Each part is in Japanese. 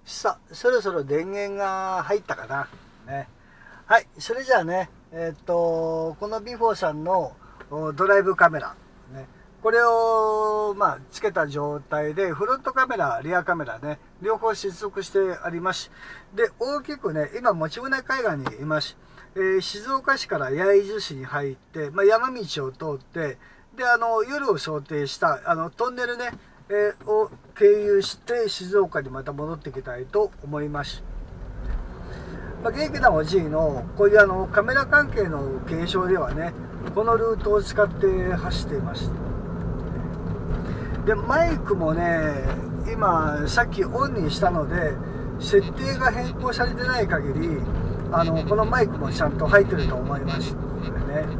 さあ、そろそろ電源が入ったかな。ね。はい、それじゃあね、このビフォーさんのドライブカメラ、ね、これを、つけた状態で、フロントカメラ、リアカメラね、両方接続してあります。で、大きくね、今、用宗海岸にいます。静岡市から焼津市に入って、山道を通って、で、夜を想定した、トンネルね、を経由して静岡にまた戻ってきたいと思います。元気なおじいのこういうカメラ関係の継承ではね、このルートを使って走っています。で、マイクもね、今さっきオンにしたので設定が変更されてない限りこのマイクもちゃんと入ってると思います。これね、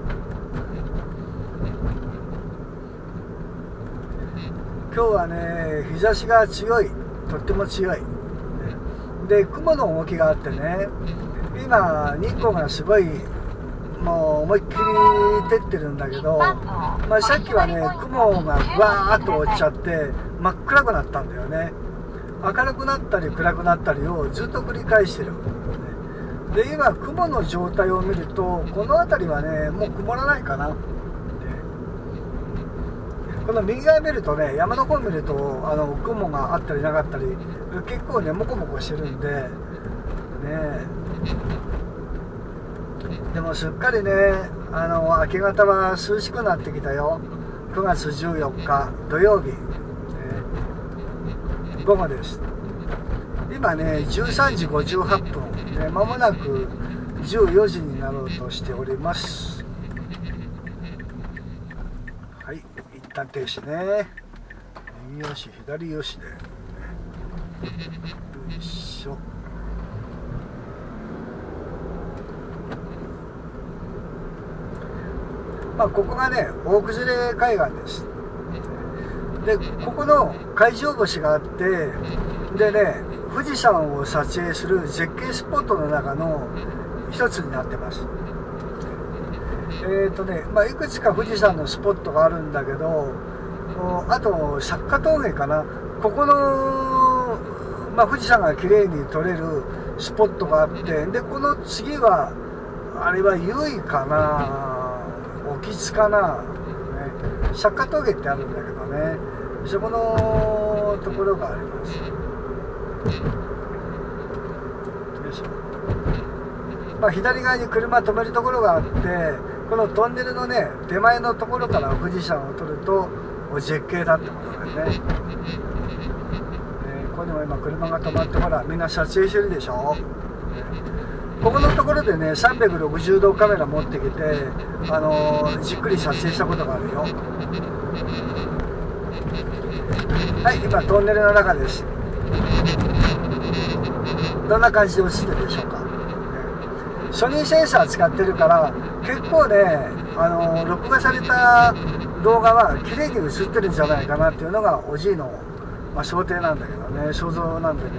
今日はね、日差しが強い、とっても強い。で、雲の動きがあってね、今、日光がすごい、もう思いっきり照ってるんだけど、さっきはね、雲がぐわーっと落ちちゃって、真っ暗くなったんだよね。明るくなったり暗くなったりをずっと繰り返してる。で、今、雲の状態を見ると、この辺りはね、もう曇らないかな。この右側見るとね、山の方見ると雲があったりなかったり、結構ねモコモコしてるんでね。でもすっかりね、明け方は涼しくなってきたよ。9月14日土曜日、午後です。今ね13時58分で、間もなく14時になろうとしております。はい、一旦停止ね。右よし左よしで、よいしょ。ここがね大崩海岸です。で、ここの海上星があって、でね、富士山を撮影する絶景スポットの中の一つになってます。いくつか富士山のスポットがあるんだけど、あと釈迦峠かな、ここの、富士山が綺麗に撮れるスポットがあって、でこの次はあれは由比かな、興津かな、ね、釈迦峠ってあるんだけどね、そこのところがあります。よいしょ。左側に車止めるところがあって、このトンネルのね手前のところから富士山を撮ると絶景だってことだよね。ここにも今車が止まって、ほらみんな撮影してるでしょ。ここのところでね360度カメラ持ってきてじっくり撮影したことがあるよ。はい、今トンネルの中です。どんな感じで映ってるでしょうか。ソニーセンサー使ってるから結構ね録画された動画は綺麗に映ってるんじゃないかなっていうのがおじいの、想定なんだけどね、想像なんだけ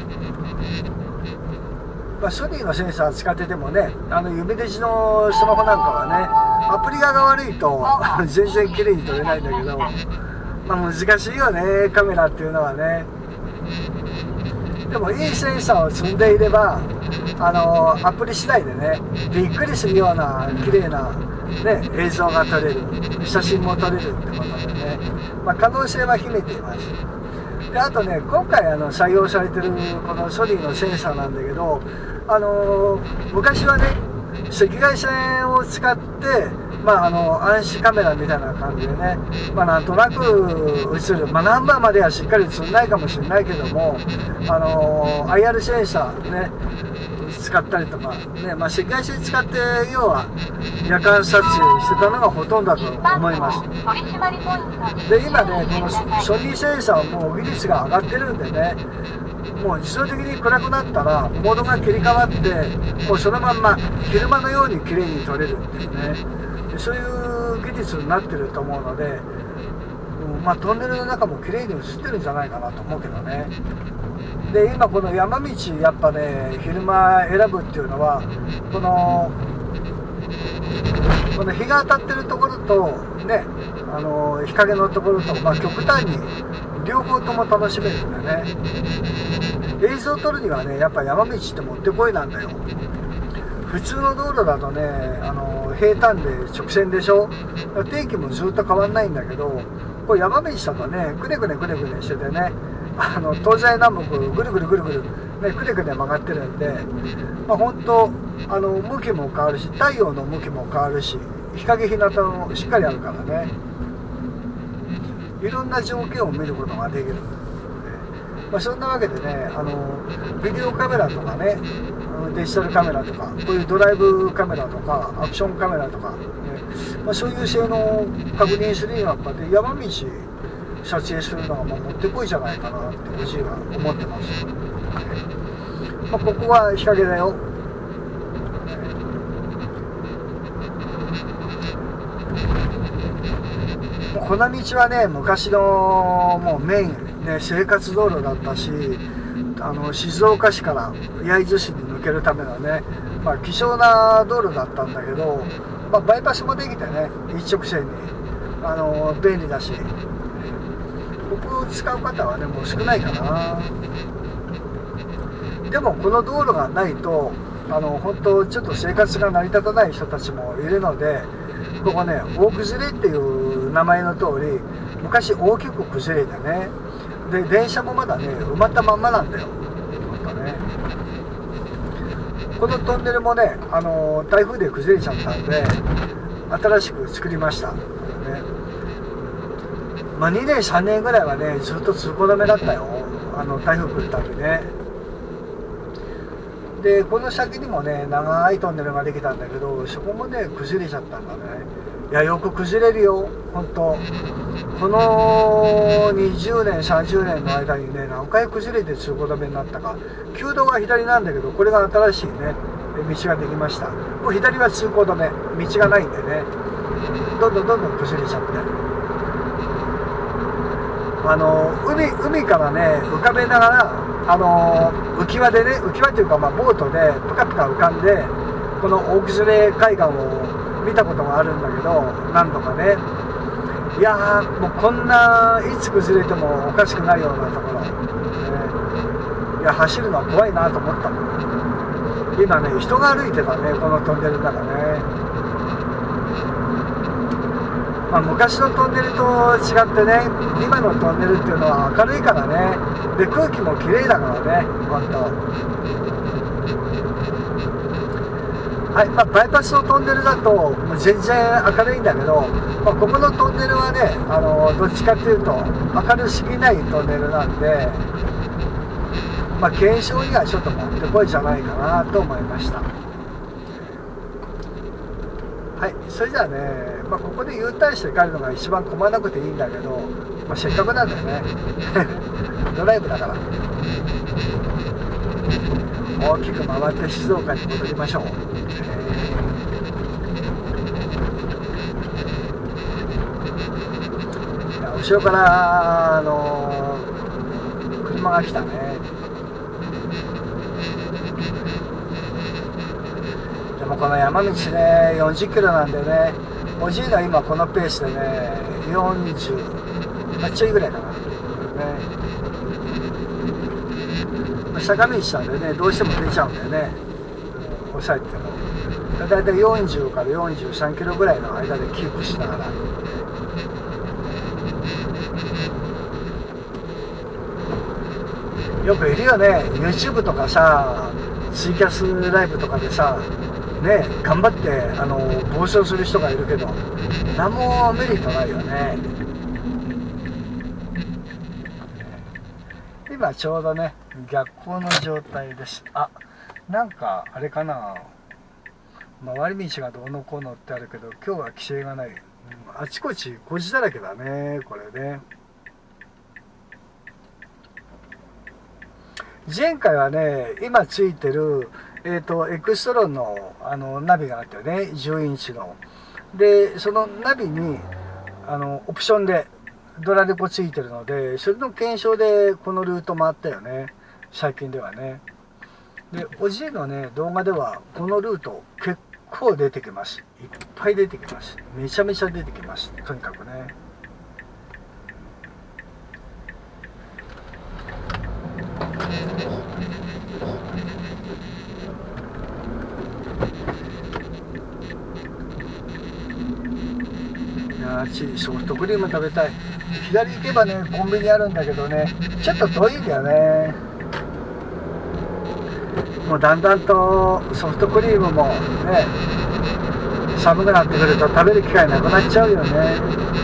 ど、ソニーのセンサー使っててもね、指デジのスマホなんかはねアプリ側が悪いと全然綺麗に撮れないんだけど、難しいよねカメラっていうのはね。でもいいセンサーを積んでいればアプリ次第でねびっくりするような綺麗な、ね、映像が撮れる、写真も撮れるってことでね、可能性は秘めています。で、あとね今回採用されてるこのソニーのセンサーなんだけど、昔はね赤外線を使って暗視カメラみたいな感じでね、なんとなく映る、ナンバーまではしっかり映んないかもしれないけども、IR センサーね使ったりとかね、赤外線使って要は夜間撮影してたのがほとんどだと思います。で、今ねこのソニーセンサーはもう技術が上がってるんでね、もう自動的に暗くなったらモードが切り替わって、もうそのまんま昼間のように綺麗に撮れるっていうね、そういう技術になってると思うので、トンネルの中も綺麗に映ってるんじゃないかなと思うけどね。で、今この山道やっぱね昼間選ぶっていうのはこの日が当たってるところとね日陰のところと、極端に両方とも楽しめるんだね。 映像を撮るにはねやっぱ山道ってもってこいなんだよ。普通の道路だとね平坦で直線でしょ。天気もずっと変わんないんだけど、これ山道だとねくねくねくねくねしててね東西南北ぐるぐるぐるぐる、ね、くねくね曲がってるんで、本当向きも変わるし太陽の向きも変わるし日陰日向もしっかりあるからね、いろんな条件を見ることができる。そんなわけでねビデオカメラとかねデジタルカメラとかこういうドライブカメラとかアクションカメラとか、ねそういう性能を確認するにはやっぱり山道撮影するのがもってこいじゃないかなっておじいは思ってます。ここは日陰だよ。この道はね昔のもうメイン、ね、生活道路だったし静岡市から焼津市に抜けるためのね、希少な道路だったんだけど、バイパスもできてね一直線に便利だし、ここを使う方はねもう少ないかな。でもこの道路がないと本当ちょっと生活が成り立たない人たちもいるので、ここね大崩れっていう名前の通り昔大きく崩れてね、で電車もまだね埋まったまんまなんだよ。ね、このトンネルもね台風で崩れちゃったんで新しく作りました、ね2年3年ぐらいはねずっと通行止めだったよ、台風来るたびね。でこの先にもね長いトンネルができたんだけど、そこもね崩れちゃったんだね。いやよく崩れるよ本当。この20年30年の間にね何回崩れて通行止めになったか。旧道は左なんだけどこれが新しいね道ができました。もう左は通行止め、道がないんでねどんどん崩れちゃって、海からね浮かべながら浮き輪でね、浮き輪というかボートでプカプカ浮かんでこの大崩れ海岸を見たことがあるんだけど、何度かね。いやーもうこんないつ崩れてもおかしくないようなところ、いや走るのは怖いなと思ったもん。今ね人が歩いてたねこのトンネルの中ね。昔のトンネルと違ってね今のトンネルっていうのは明るいからね、で空気もきれいだからね本当。はい、バイパスのトンネルだともう全然明るいんだけど、ここのトンネルはねどっちかっていうと明るすぎないトンネルなんで、検証にはちょっともってこいじゃないかなと思いました。はい、それじゃあね、ここで U ターンして帰るのが一番混まなくていいんだけど、せっかくなんだよねドライブだから大きく回って静岡に戻りましょう。後ろから車が来たね。でもこの山道ね40キロなんでね、おじいが今このペースでね40ちょいぐらいかな、坂道なんでねどうしても出ちゃうんだよね、抑えてもだいたい40から43キロぐらいの間でキープしながら。よくいるよね YouTube とかさツイキャスライブとかでさね頑張って暴走する人がいるけど何もメリットないよね。今ちょうどね逆光の状態です。なんかあれかな、回り道がどうのこうのってあるけど今日は規制がない、あちこち工事だらけだねこれね。前回はね今ついてるエクストロンのナビがあったよね10インチの。でそのナビにオプションでドラレコついてるので、それの検証でこのルート回ったよね最近ではね。でおじいのね動画ではこのルート結構出てきます。いっぱい出てきます。めちゃめちゃ出てきます。とにかくね。 あっちソフトクリーム食べたい。左行けばねコンビニあるんだけどね、ちょっと遠いんだよね。もうだんだんとソフトクリームもね寒くなってくると食べる機会なくなっちゃうよね。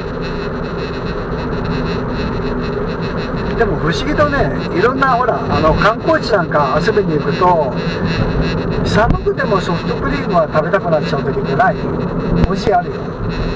でも不思議とね、いろんなほら観光地なんか遊びに行くと寒くてもソフトクリームは食べたくなっちゃう時ってない？美味しいあるよ。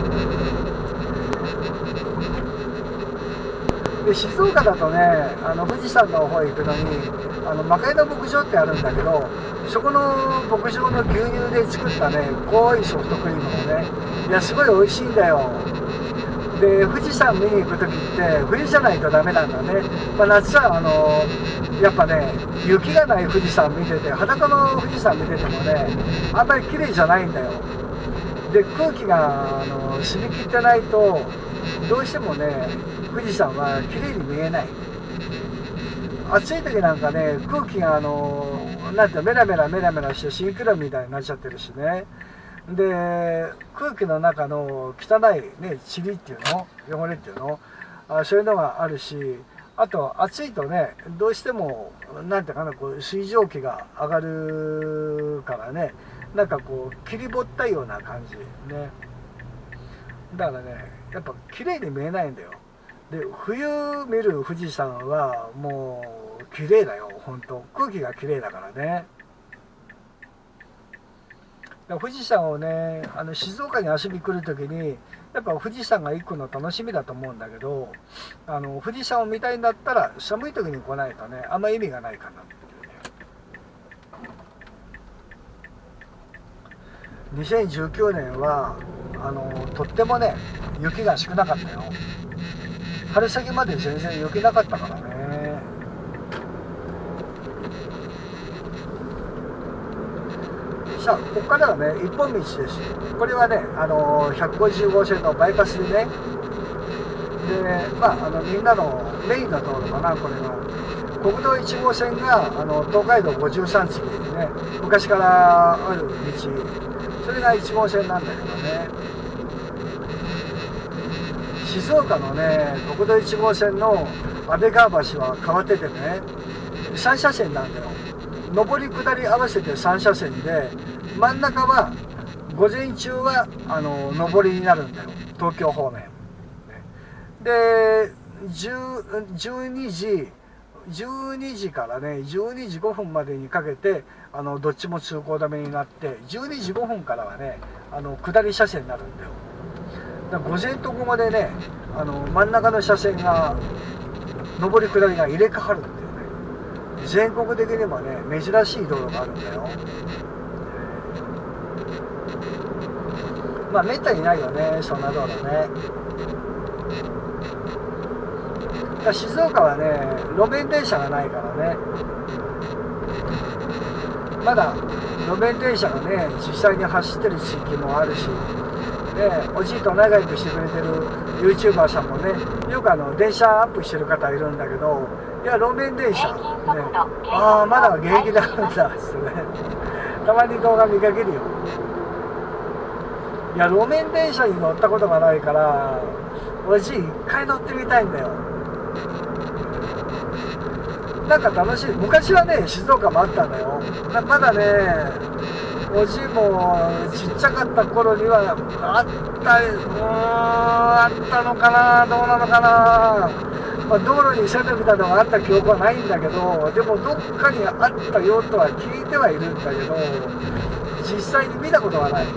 で静岡だとね富士山の方行くのに魔界の牧場ってあるんだけど、そこの牧場の牛乳で作ったね濃いソフトクリームがね、いやすごい美味しいんだよ。で富士山見に行く時って冬じゃないとダメなんだね。夏はやっぱね雪がない富士山見てて、裸の富士山見ててもねあんまり綺麗じゃないんだよ。で空気が澄み切ってないとどうしてもね富士山は綺麗に見えない。暑い時なんかね空気がなんてメラメラメラメラして蜃気楼みたいになっちゃってるしね。で空気の中の汚いね塵っていうの汚れっていうのそういうのがあるし、あと暑いとねどうしてもなんていうかなこう水蒸気が上がるからね、なんかこう霧ぼったいような感じね。だからねやっぱ綺麗に見えないんだよ。で冬見る富士山はもう綺麗だよ本当。空気が綺麗だからね。富士山をね静岡に遊びに来る時にやっぱ富士山が行くの楽しみだと思うんだけど、富士山を見たいんだったら寒い時に来ないとねあんま意味がないかなっていうね。2019年はとってもね雪が少なかったよ。春先まで全然雪なかったからね。さあここからはね一本道です。これはね150号線のバイパスでね、でみんなのメインの道路かな。これは国道1号線が東海道53次でね昔からある道、それが1号線なんだけどね、静岡のね国道1号線の安倍川橋は変わっててね3車線なんだよ。上り下り合わせて3車線で、真ん中は午前中は上りになるんだよ東京方面で12時からね12時5分までにかけてどっちも通行止めになって、12時5分からはね下り車線になるんだよ。だから午前と午後でね真ん中の車線が上り下りが入れ替わるんだよね。全国的にもね珍しい道路があるんだよ。めったにないよねそんな道路ね。静岡はね路面電車がないからね、まだ路面電車がね実際に走ってる地域もあるし、おじいと仲良くしてくれてる YouTuber さんもねよく電車アップしてる方いるんだけど、いや路面電車ねまだ現役であるんだっつってねたまに動画見かけるよ。いや路面電車に乗ったことがないからおじい一回乗ってみたいんだよ。なんか楽しい。昔はね静岡もあったんだよ。まだねおじいもちっちゃかった頃にはあったのかな、どうなのかな。道路にセレブなのがあった記憶はないんだけど、でもどっかにあったよとは聞いてはいるんだけど実際に見たことはない。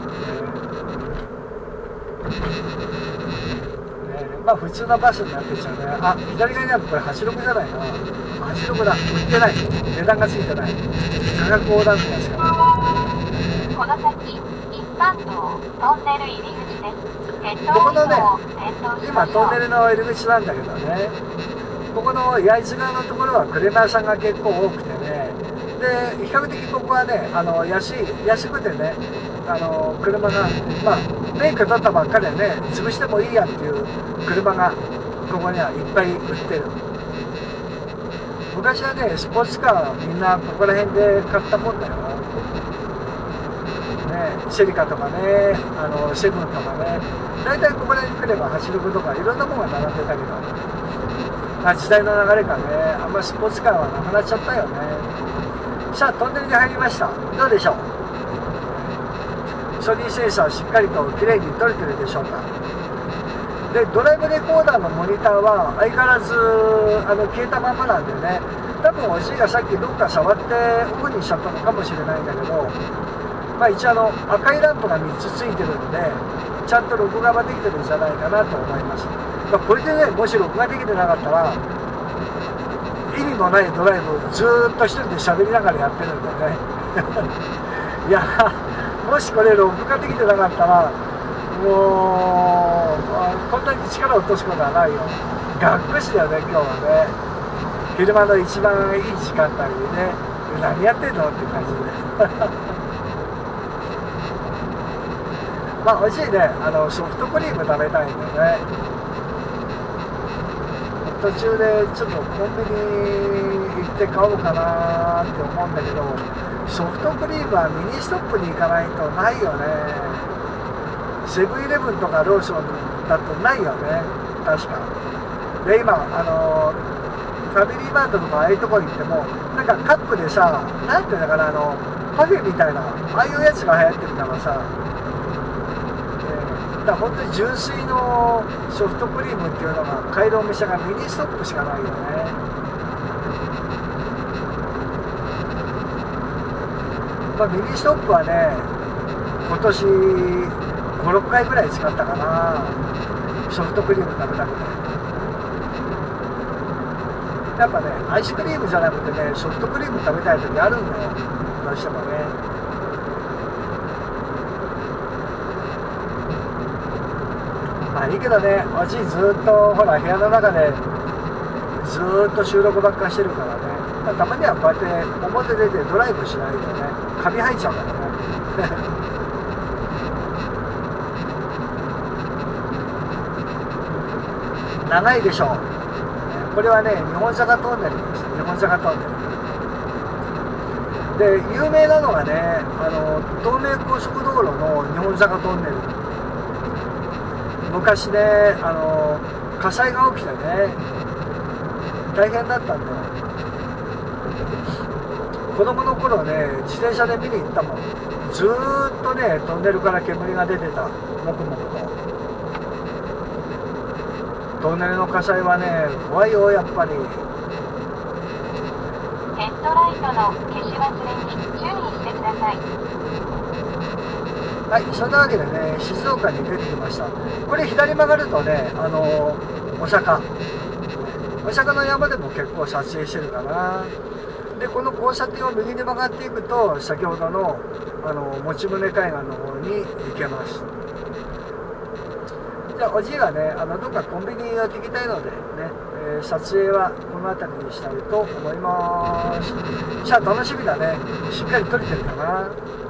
普通のバスになってっちゃうね。左側にあるこれ86じゃないかな。86だ。売ってない。値段がついてない。価格横断機がしかない。 この先、一般道トンネル入り口です。 ここのね、今トンネルの入り口なんだけどね、ここの焼津側のところは車屋さんが結構多くてね、で比較的ここはね安くてね車が免許取ったばっかりでね潰してもいいやっていう車がここにはいっぱい売ってる。昔はねスポーツカーみんなここら辺で買ったもんだよね。シェリカとかねセブンとかね大体ここら辺に来れば走ることがいろんなものが並んでたけど、まあ、時代の流れかね、あんまりスポーツカーはなくなっちゃったよね。さあトンネルに入りました。どうでしょう。ソニーセンサーしっかりときれいに撮れてるでしょうか。でドライブレコーダーのモニターは相変わらず消えたままなんでね、多分おじいがさっきどっか触ってオフにしちゃったのかもしれないんだけど、まあ、一応赤いランプが3つついてるんでちゃんと録画ができてるんじゃないかなと思います。まあ、これでね、もし録画できてなかったら意味もないドライブをずーっと一人で喋りながらやってるんだよねいやもしこれ録画できてなかったらもうこんなに力を落とすことはないよ。がっくしだよね今日はね。昼間の一番いい時間帯でね、何やってんのって感じでまあ美味しいね。ソフトクリーム食べたいんでね、途中でちょっとコンビニ行って買おうかなって思うんだけど、ソフトクリームはミニストップに行かないとないよね。セブンイレブンとかローソンだとないよね確かで。今ファミリーマートとかああいうとこ行ってもなんかカップでさ、なんていうのかな、パフェみたいなああいうやつが流行ってるからさ、だから本当に純粋のソフトクリームっていうのが買えるお店がミニストップしかないよね。まあ、ミニストップはね今年5、6回ぐらい使ったかな、ソフトクリーム食べたくて。やっぱねアイスクリームじゃなくてねソフトクリーム食べたい時あるんだよどうしてもね。まあいいけどね、おじいずっとほら部屋の中でずっと収録ばっかしてるからね、たまにはこうやって表出てドライブしないとねカビ生えちゃうからね長いでしょう。これはね日本坂トンネルです。日本坂トンネルで有名なのがね東名高速道路の日本坂トンネル。昔ね火災が起きてね大変だったんだよ。子供の頃ね自転車で見に行ったもん。ずーっとねトンネルから煙が出てた、もくもくと。トンネルの火災はね怖いよやっぱり。 ヘッドライトの消し忘れに注意してください。 はい、そんなわけでね静岡に出てきました。これ左曲がるとね大阪の山でも結構撮影してるかな。でこの交差点を右に曲がっていくと先ほどの用宗海岸の方に行けます。じゃあおじいがねどっかコンビニ寄ってきたいのでね、撮影はこの辺りにしたいと思います。じゃあ楽しみだね。しっかり撮れてるかな。